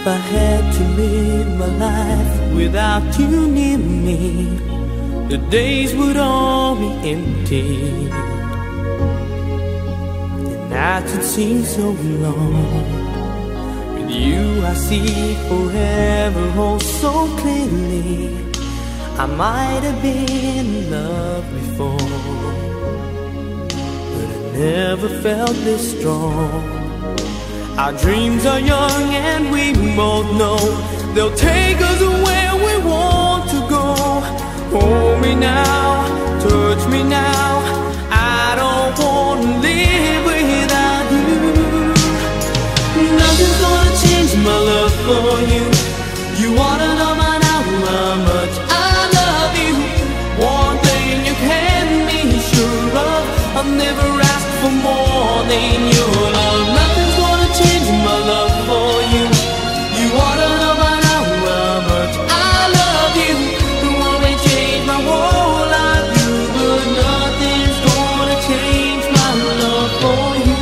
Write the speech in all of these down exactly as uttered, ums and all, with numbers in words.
If I had to live my life without you near me, the days would all be empty. The nights would seem so long. With you I see forever oh so clearly. I might have been in love before, but I never felt this strong. Our dreams are young and we both know they'll take us where we want to go. Hold me now, touch me now, I don't want to live without you. Nothing's gonna change my love for you. You wanna know by now how much I love you. One thing you can be sure of, I'll never ask for more than your love. Nothing's gonna change my love for you. You wanna know by now how much I love you. It won't change my whole life, you, but nothing's gonna change my love for you.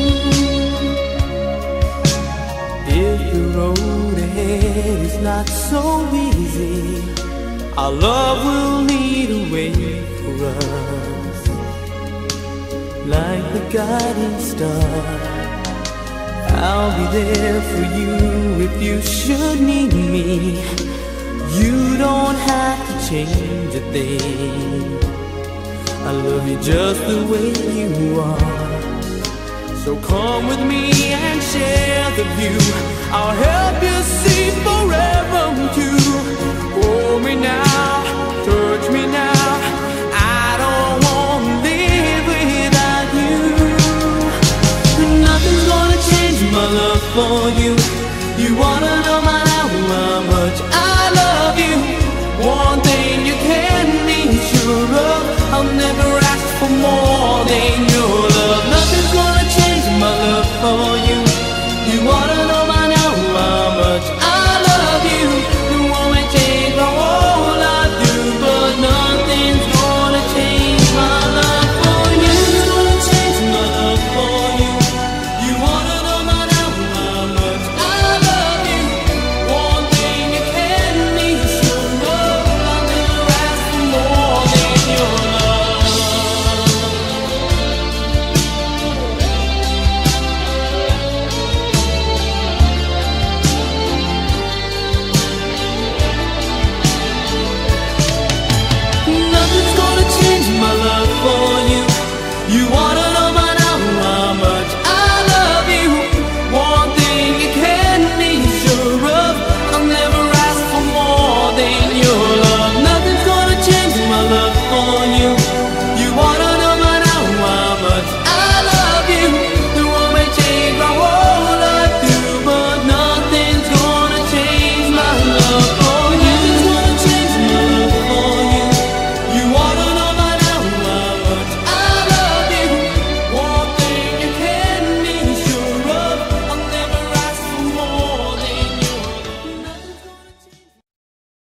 If the road ahead is not so easy, our love will lead a way for us, like the guiding star. I'll be there for you if you should need me. You don't have to change a thing. I love you just the way you are. So come with me and share the view. I'll help you see forever too. Hold me now, touch me now, I don't want to live without you. Nothing's gonna change my love for you. You wanna know by now how much I love you. One thing you can be sure of, I'll never ask for more than you.